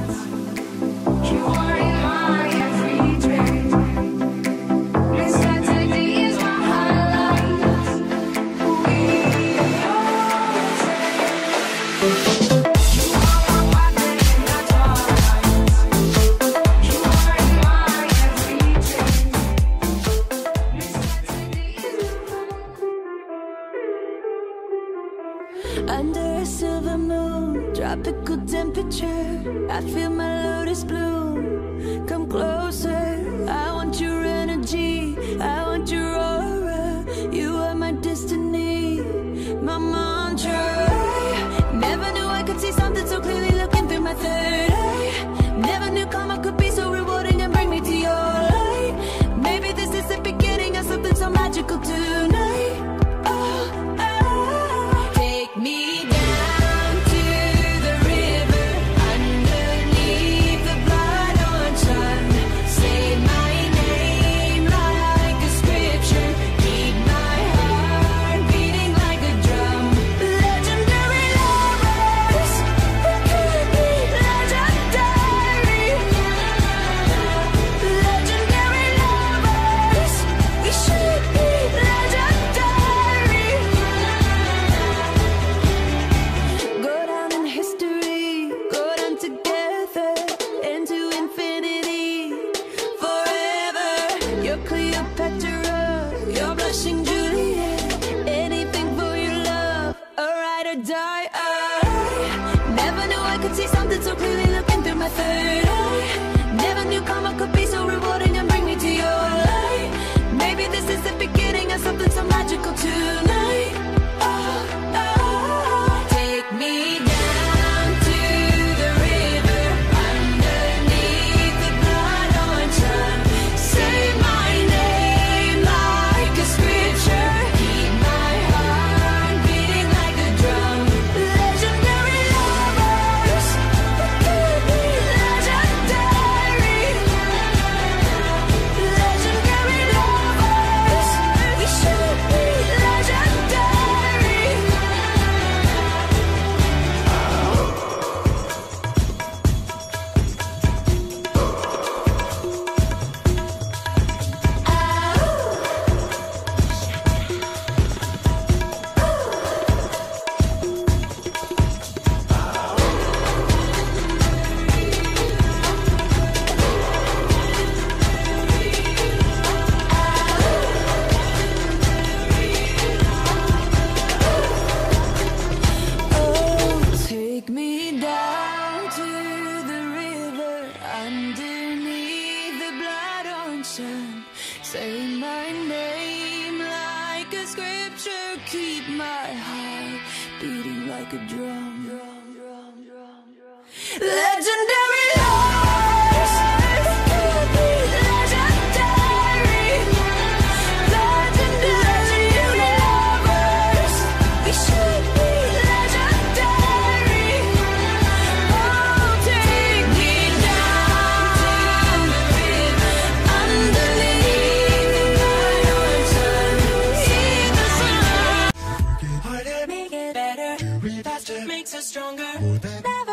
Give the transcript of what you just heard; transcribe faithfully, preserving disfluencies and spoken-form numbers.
You are in my everyday. This Saturday is my highlight. We always say you are my weapon in the twilight. You are in my everyday. This Saturday is under a silver moon, tropical temperature, I feel my lotus bloom. Come closer, I want your energy, I want your aura. You are my destiny, my mantra. Never knew I could see something so clearly looking through my third eye. Never knew karma could be so rewarding and bring me to your light. Maybe this is the beginning of something so magical tonight. Oh, oh. Take me down to the river, underneath the blood-orange sun. Say my name like a scripture, keep my heart beating like a drum. Legendary lovers, we could be legendary. Legendary lovers, we should be legendary. Go down in history, go down together into infinity, forever. You're Cleopatra, you're blushing Juliet. Anything for your love, a ride or die. I never knew I could see something so clearly looking through my third eye. Never knew karma could be so rewarding and bring me to your light. Maybe this is the beginning of something so magical tonight. Oh, oh. Take me down to the river, underneath the blood-orange sun. Say my name like a scripture, keep my heart beating like a drum. Legendary lovers, we could be legendary. Legendary lovers, we should be legendary. Oh, take me down to the river, underneath the blood-orange sun. Say my name like a scripture, keep my heart beating like a drum. Legendary lovers, we could be legendary. Legendary lovers, we should be legendary. Oh, take me down to the river, underneath the blood-orange sun. See the sun. Harder, make it better. Faster makes us stronger. Never